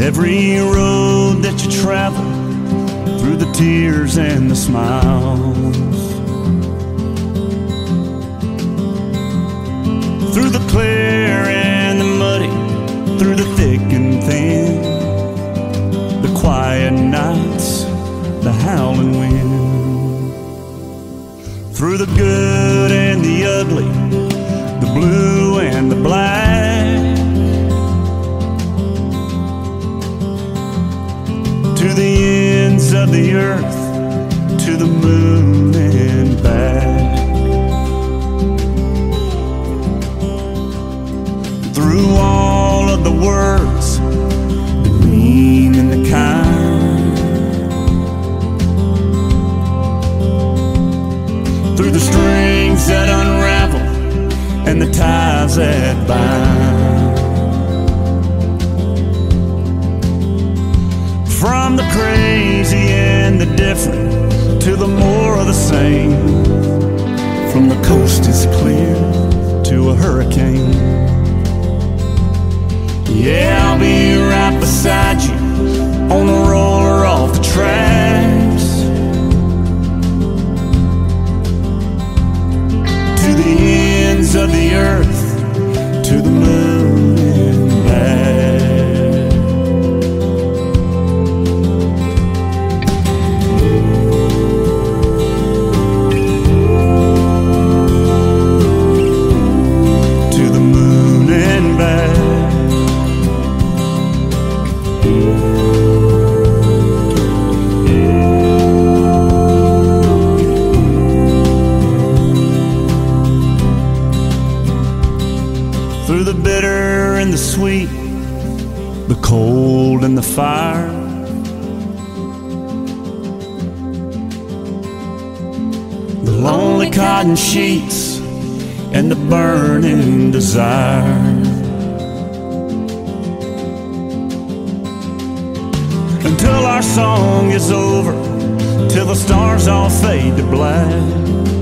Every road that you travel, through the tears and the smiles, through the clear and the muddy, through the thick and thin, the quiet nights, the howling wind, through the good and the ugly, the blue and the black, to the ends of the earth, to the moon and back. Through all of the words, the mean and the kind, through the strings that unravel and the ties that bind, from the crazy and the different to the more of the same, from the coast is clear to a hurricane. Yeah, I'll be right beside you on the roller off the tracks, to the ends of the earth, to the moon and back. Through the bitter and the sweet, the cold and the fire, the lonely cotton sheets and the burning desire, until our song is over, till the stars all fade to black.